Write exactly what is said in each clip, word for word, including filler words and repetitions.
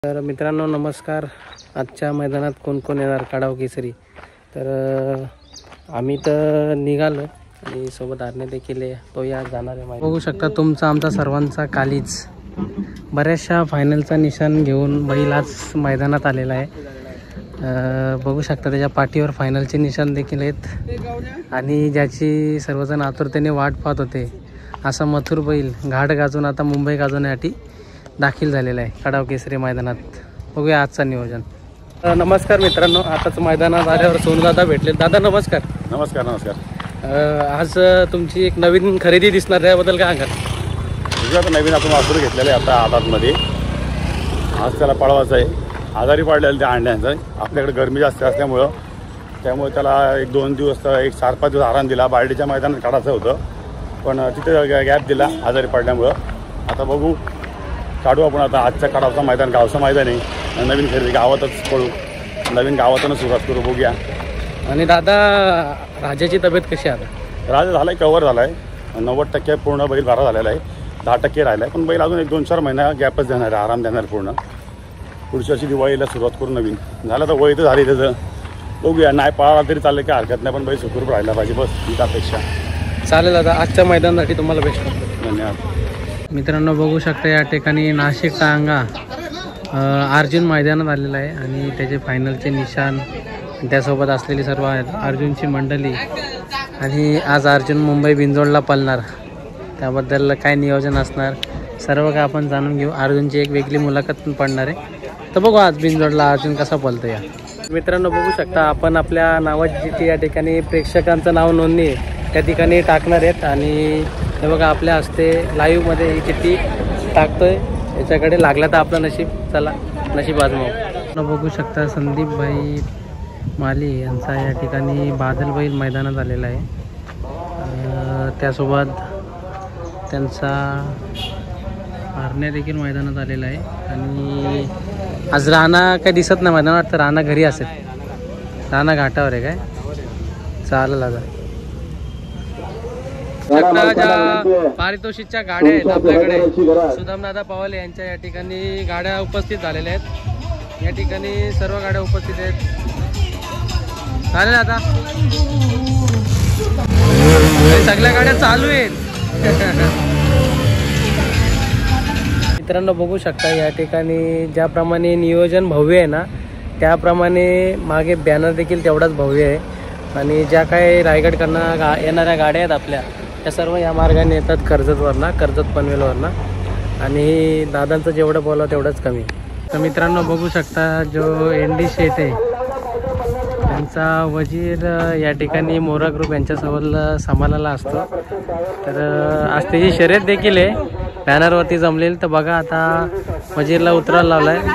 तर मित्रांनो नमस्कार. आजच्या मैदानात कोण कोण येणार काढाव केसरी. तर आम्ही तर निघालो आणि सोबत आरणे देखील तो या जाणार आहे. बघू शकता तुमचा आमचा सर्वांचा कालीच बऱ्याचशा फायनलचा निशाण घेऊन बैल आज मैदानात आलेला आहे. बघू शकता त्याच्या पाठीवर फायनलचे निशाण देखील आहेत आणि ज्याची सर्वजण आतुरतेने वाट पाहत होते असा मथुर बैल घाट गाजून आता मुंबई गाजवण्यासाठी दाखल झालेला आहे काढाव केसरी मैदानात. बघूया आजचा नियोजन. नमस्कार मित्रांनो, आताच मैदानात आल्यावर सोनूदादा भेटले. दादा नमस्कार. नमस्कार नमस्कार. आज तुमची एक नवीन खरेदी दिसणार त्याबद्दल काय सांगाल? तुझं आता नवीन आपण वासरू घेतलेलं आहे आता आदातमध्ये. आज त्याला पळवायचं आहे. आजारी पडलेलं त्या अंड्यांचं. आपल्याकडे गरमी जास्त असल्यामुळं त्यामुळे त्याला एक दोन दिवस एक चार पाच दिवस आराम दिला. बार्डीच्या मैदानात काढायचं होतं पण तिथे गॅप दिला आजारी पडल्यामुळं. आता बघू काढू आपण. आता आजच्या काढावचं मैदान गावचं मैदान आहे. नवीन खरेदी गावातच पळू, नवीन गावातूनच सुरुवात करू. बघूया. आणि दादा राजाची तब्येत कशी आहे? राजा झाला आहे, कवर झाला आहे. नव्वद टक्के पूर्ण बैल बारा झालेला आहे. दहा टक्के राहिला आहे पण बैल अजून एक दोन चार महिना गॅपच देणार आहे, आराम देणार पूर्ण. पुढच्या वर्षी दिवाळीला सुरुवात करू नवीन. झालं तर वय तर झाली त्याचं. बघूया. नाही पळाला तरी चालेल, काय हरकत नाही पण बैल सुखरूप राहिला पाहिजे बस हीच अपेक्षा. चालेल दादा. आजच्या मैदानासाठी तुम्हाला बेस्ट. धन्यवाद. मित्रांनो बघू शकता या ठिकाणी नाशिक टांगा अर्जुन मैदानात आलेला आहे आणि त्याचे फायनलचे निशाण त्यासोबत असलेली सर्व अर्जुनची मंडळी. आणि आज अर्जुन मुंबई बिंजोडला पळणार, त्याबद्दल काय नियोजन असणार सर्व काय आपण जाणून घेऊ. अर्जुनची एक वेगळी मुलाखत पण पडणार आहे. तर बघू आज बिंजोडला अर्जुन कसा पळतो. या मित्रांनो बघू शकता आपण आपल्या नावाची चिठ्ठी या ठिकाणी प्रेक्षकांचं नाव नोंदणी त्या ठिकाणी टाकणार आहेत आणि हे बघा आपल्या हस्ते लाईव्हमध्ये ही चिठ्ठी टाकतोय. याच्याकडे लागला तर आपलं नशीब. चला नशीब आजमावू. बघू शकता संदीप भाई माली यांचा या ठिकाणी बादल बैल मैदानात आलेला आहे. त्यासोबत त्यांचा आरण्या देखील मैदानात आलेला आहे. आणि आज राणा काही दिसत नाही मैदानात, तर राणा घरी असेल. राणा घाटावर आहे काय? चालेल आता. ज्या पारितोषिकच्या गाड्या आहेत आपल्याकडे सुदामदादा पवाले यांच्या या ठिकाणी गाड्या उपस्थित झालेल्या आहेत. या ठिकाणी सर्व गाड्या उपस्थित आहेत. चालेल आता सगळ्या गाड्या चालू आहेत. मित्रांनो बघू शकता या ठिकाणी ज्याप्रमाणे नियोजन भव्य आहे ना त्याप्रमाणे मागे बॅनर देखील तेवढाच भव्य आहे. आणि ज्या काही रायगडकडनं गा येणाऱ्या गाड्या आहेत आपल्या त्या सर्व या मार्गाने येतात कर्जतवरनं, कर्जत पनवेलवरनं. आणि दादांचं जेवढं बोलावं तेवढंच कमी. तर मित्रांनो बघू शकता जो एन डी शेट आहे त्यांचा वजीर या ठिकाणी मोरा ग्रुप यांच्यासोबत सांभाळायला असतो. तर आज त्याची शर्यत देखील आहे बॅनरवरती जमलेली. तर बघा आता वजीरला उतरायला लावला आहे.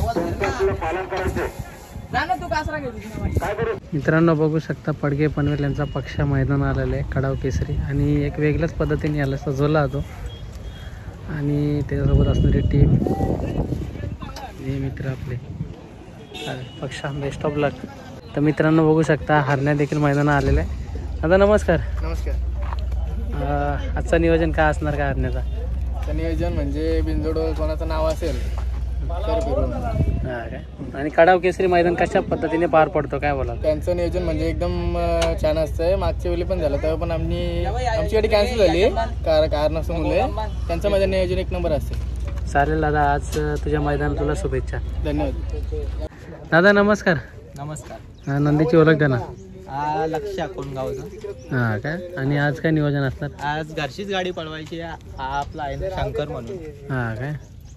मित्रांनो बघू शकता पडगे पनवेल यांचा पक्ष मैदान आलेला आहे काढाव केसरी. आणि एक वेगळ्याच पद्धतीने याला सजवला जातो आणि त्याच्यासोबत असणारी टीम हे मित्र आपले पक्ष बेस्ट ऑफ लक. तर मित्रांनो बघू शकता हरण्या देखील मैदानात आलेला आहे. आता नमस्कार. नमस्कार. आजचं नियोजन काय असणार काय हरण्याचा? नियोजन म्हणजे बिंजोडवर कोणाचं नाव असेल तर फिरून. हां काय. आणि काढाव केसरी मैदान कशा पद्धतीने पार पडतो काय बोला? त्यांचं नियोजन म्हणजे एकदम छान असतं. मागच्या वेळी पण झालं तेव्हा पण आम्ही आमची गाडी कॅन्सल झाली कार कारणामुळे. त्यांचं माझं नियोजन एक नंबर असते. चालेल दादा. आज तुझ्या मैदानात तुला शुभेच्छा. धन्यवाद. दादा नमस्कार. नमस्कार. नंदीची ओळख द्या ना. हा लक्ष कोणगावचा. हां काय. आणि आज काय नियोजन असणार? आज घरचीच गाडी पळवायची. हा आपला आहे ना शंकर म्हणून. हां काय.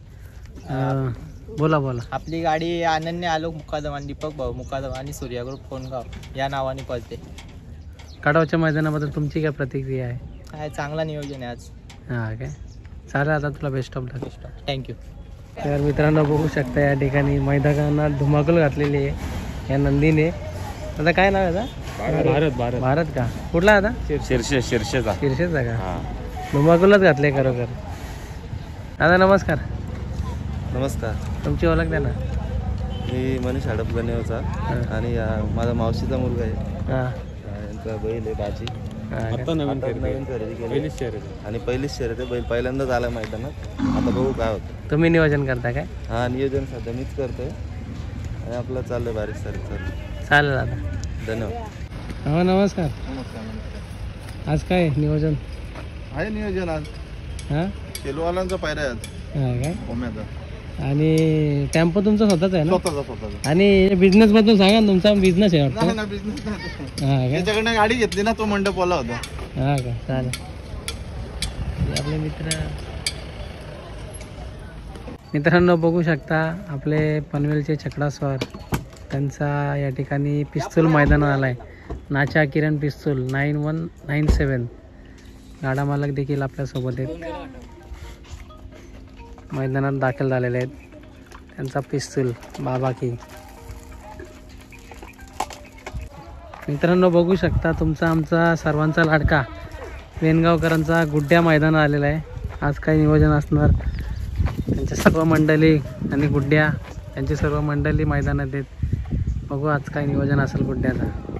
बोला बोला. आपली गाडी अनन्य आलोक मुकादम आणि दीपक भाऊ मुकादम आणि सूर्या ग्रुप कोणगाव या नावाने पळते. काढावच्या मैदानाबद्दल तुमची काय प्रतिक्रिया आहे? काय चांगला नियोजन आहे आज. हां काय. चालेल आता तुला बेस्ट ऑफ लक. थँक्यू. तर मित्रांनो बघू शकता या ठिकाणी मैदानात धुमाकूल घातलेली आहे या नंदीने. आता काय नाव आहे आता? भारत भारत भारत का? कुठला आता? शिरशे शिरशेचा शिरशेचा का? धुमाकूलच घातले खरोखर. दादा नमस्कार. नमस्कार. तुमची ओळख द्या ना. मी मनीष हडप गणेवचा आणि माझा मावशीचा मुलगा आहे. हां. यांचा बैल आहे बाजी. आता नवीन नवीन खरेदी केली पहिलीच शर्यत आणि पहिलीच शर्यत आहे. बैल पहिल्यांदाच आला मैदानात. आता बघू काय होतं. तुम्ही नियोजन करता काय? हा नियोजन सध्या मीच करतोय आणि आपलं चाललंय बारीक सारीक चाललं. चालेल दादा, धन्यवाद. हो नमस्कार. नमस्कार नमस्कार. आज काय नियोजन? आहे नियोजन आज हां केलवालांचा पायरा आहे आज हां काय? ओम्याचा. आणि टेम्पो तुमचा स्वतःच आहे ना? स्वतःचा स्वतःचा. आणि बिझनेस बद्दल सांगा ना, तुमचा बिझनेस आहे वाटतं? ना बिझनेस नाही. हां काय? त्याच्याकडनं गाडी घेतली ना, तो मंडप वाला होता. हां का, चालेल. हे आपले मित्र मित्रांनो बघू शकता, आपले पनवेलचे चकडास्वार त्यांचा या ठिकाणी पिस्तूल मैदानात आला आहे. नाचा किरण पिस्तूल नाईन वन नाईन सेवन गाडा मालक देखील आपल्यासोबत आहेत, मैदानात दाखल झालेले आहेत. त्यांचा पिस्तूल बाबा की. मित्रांनो बघू शकता, तुमचा आमचा सर्वांचा लाडका वेणगावकरांचा गुड्ड्या मैदानात आलेला आहे. आज काय नियोजन असणार, त्यांच्या सर्व मंडळी आणि गुड्ड्या त्यांची सर्व मंडळी मैदानात आहेत. बघू आज काय नियोजन असेल गुड्ड्याचं.